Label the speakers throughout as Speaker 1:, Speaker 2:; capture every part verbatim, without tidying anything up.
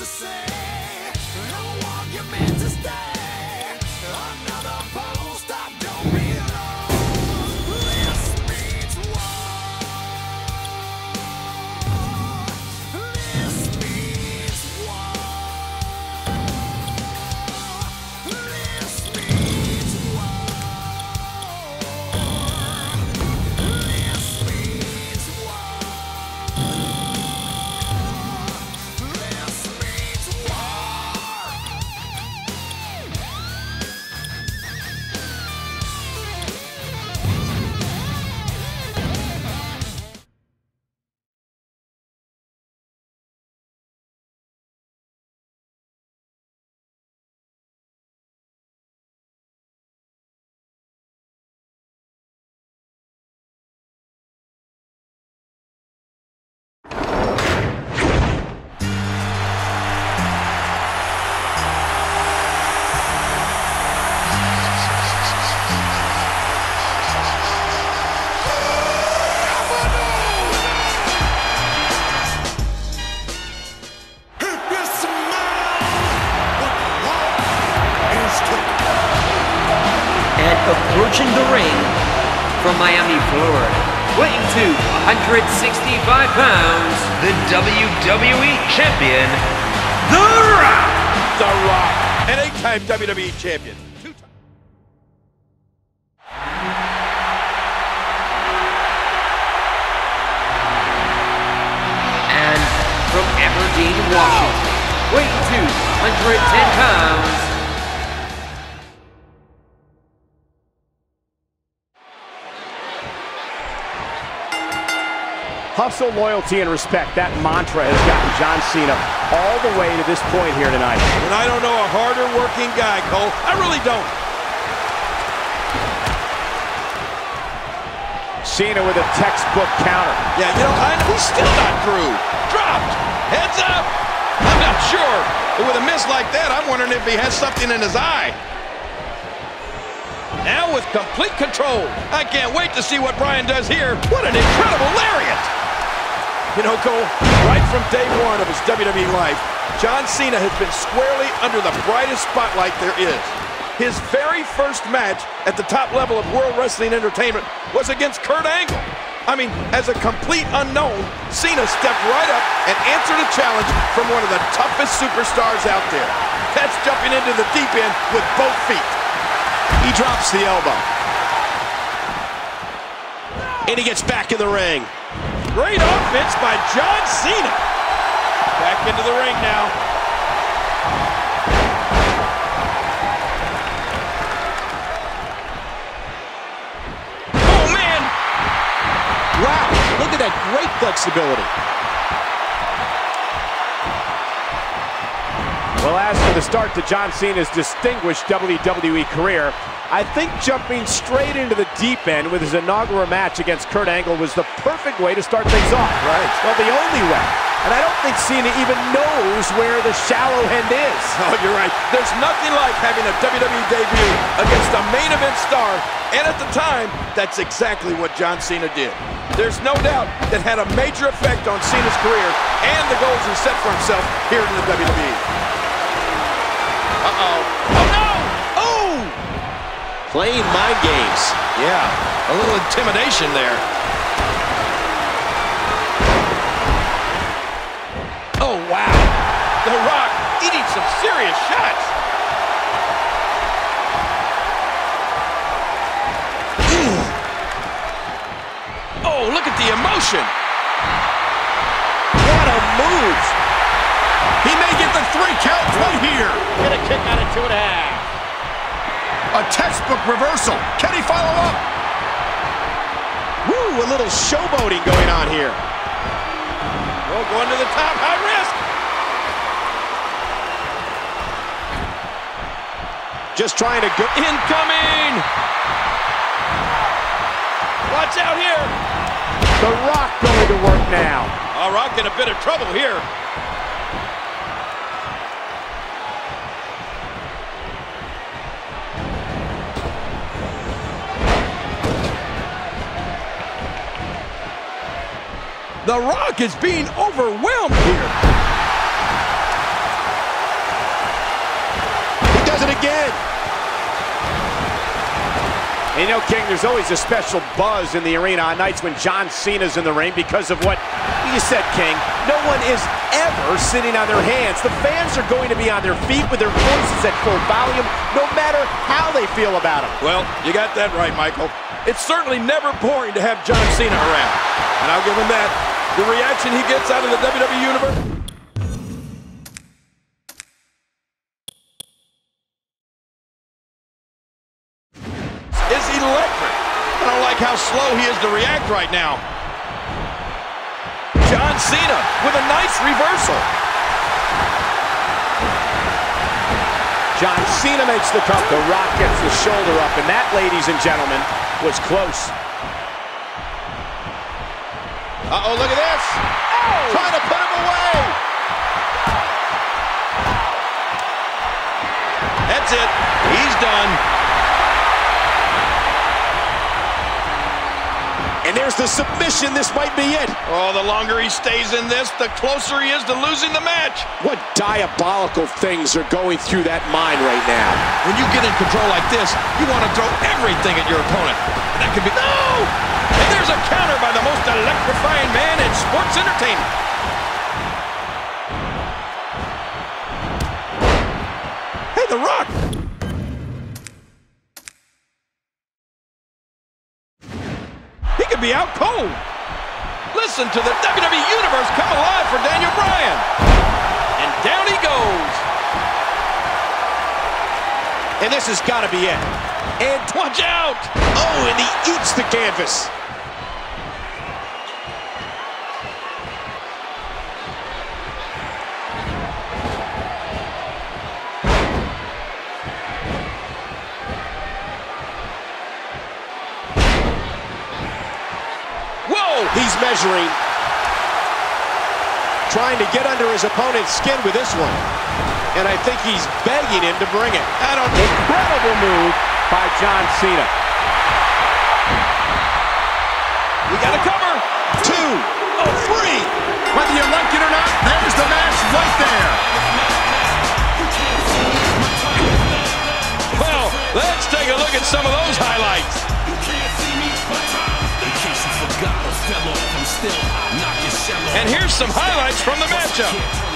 Speaker 1: to say. No one you're meant to stay. Another post I don't belong. This means war. This means war. This means war. This means war. This means war.
Speaker 2: And approaching the ring from Miami, Florida, weighing to one hundred sixty-five pounds, the W W E Champion, The Rock!
Speaker 3: The Rock, an eight-time W W E Champion. Two-time.
Speaker 2: And from Aberdeen, Washington, weighing to one hundred ten pounds,
Speaker 4: Hustle, loyalty, and respect. That mantra has gotten John Cena all the way to this point here tonight.
Speaker 3: And I don't know a harder working guy, Cole. I really don't.
Speaker 4: Cena with a textbook counter.
Speaker 3: Yeah, you know, I, he's still not through. Dropped. Heads up. I'm not sure. But with a miss like that, I'm wondering if he has something in his eye. Now with complete control. I can't wait to see what Bryan does here. What an incredible lariat. You know, Cole, right from day one of his W W E life, John Cena has been squarely under the brightest spotlight there is. His very first match at the top level of World Wrestling Entertainment was against Kurt Angle. I mean, as a complete unknown, Cena stepped right up and answered a challenge from one of the toughest superstars out there. That's jumping into the deep end with both feet. He drops the elbow. And he gets back in the ring. Great offense by John Cena. Back into the ring now. Oh, man. Wow, look at that great flexibility.
Speaker 4: Well, as for the start to John Cena's distinguished W W E career, I think jumping straight into the deep end with his inaugural match against Kurt Angle was the perfect way to start things off.
Speaker 3: Right.
Speaker 4: Well, the only way. And I don't think Cena even knows where the shallow end is.
Speaker 3: Oh, you're right. There's nothing like having a W W E debut against a main event star, and at the time, that's exactly what John Cena did. There's no doubt that had a major effect on Cena's career and the goals he set for himself here in the W W E. Uh-oh. Oh, no! Oh! Playing mind games. Yeah, a little intimidation there. Oh, wow. The Rock eating some serious shots. Ooh. Oh, look at the emotion. What a move. He may get the three count right here. Get a kick out of two and a half. A textbook reversal. Can he follow up? Woo, a little showboating going on here. Oh, going to the top, high risk. Just trying to go. Incoming. Watch out here.
Speaker 4: The Rock going to work now.
Speaker 3: Oh, Rock in a bit of trouble here. The Rock is being overwhelmed here.
Speaker 4: You know, King, there's always a special buzz in the arena on nights when John Cena's in the ring because of what you said, King. No one is ever sitting on their hands. The fans are going to be on their feet with their voices at full volume, no matter how they feel about him.
Speaker 3: Well, you got that right, Michael. It's certainly never boring to have John Cena around. And I'll give him that. The reaction he gets out of the W W E Universe is electric. I don't like how slow he is to react right now. John Cena with a nice reversal.
Speaker 4: John Cena makes the cover. The Rock gets the shoulder up, and that, ladies and gentlemen, was close.
Speaker 3: Uh-oh, look at this. Oh! Trying to put him away. That's it. He's done.
Speaker 4: And there's the submission. This might be it.
Speaker 3: Oh, the longer he stays in this, the closer he is to losing the match.
Speaker 4: What diabolical things are going through that mind right now?
Speaker 3: When you get in control like this, you want to throw everything at your opponent. That could be... No! And there's a counter by the most electrifying man in sports entertainment. Hey, The Rock! He could be out cold. Listen to the W W E Universe come alive for Daniel Bryan. And down he goes.
Speaker 4: And this has got to be it.
Speaker 3: And watch out!
Speaker 4: Oh, and he eats the canvas.
Speaker 3: Whoa!
Speaker 4: He's measuring. Trying to get under his opponent's skin with this one. And I think he's begging him to bring it.
Speaker 3: I don't...
Speaker 4: Incredible move by John Cena.
Speaker 3: We got a cover.
Speaker 4: Two.
Speaker 3: Oh, three.
Speaker 5: Whether you like it or not, there's the match right there.
Speaker 3: Well, let's take a look at some of those highlights. And here's some highlights from the matchup.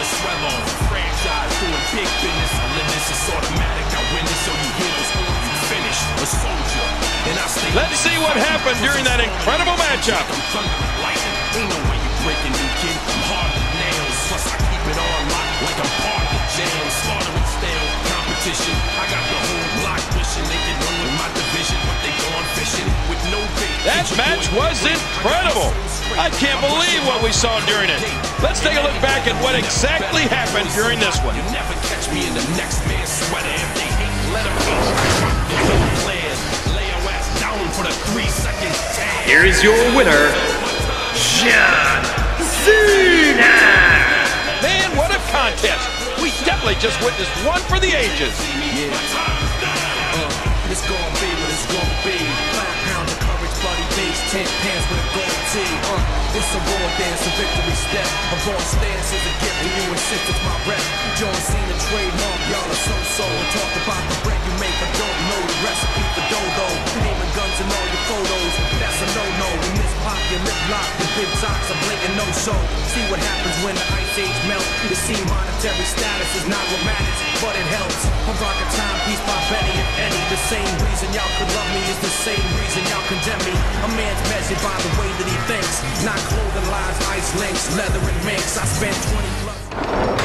Speaker 3: Let's see what happened during that incredible matchup. That match was incredible. I can't believe what we saw during it. Let's take a look back at what exactly happened during this one.
Speaker 2: Here is your winner, John Cena!
Speaker 3: Man, what a contest. We definitely just witnessed one for the ages.
Speaker 6: It's gonna be what it's gonna be. Five pounds of courage, bloody face, ten pants with a gold tee. Uh, it's a war dance, a victory step. A boss stance is a gift, and you insist it's my rep. John Cena trademark, y'all are so-so. And talk about the bread you make, I don't know the recipe for dodo. Aiming guns in all your photos, that's a no-no. In this pop, your lip lock, the big talks are blatant no-show. See what happens when the ice age melts. You see monetary status is not what matters, but it helps. I'm rocking timepiece by Benny, if any. The same reason y'all could love me is the same reason y'all condemn me. A man's measured by the way that he thinks, not clothing lines, ice links, leather and minks. I spent twenty plus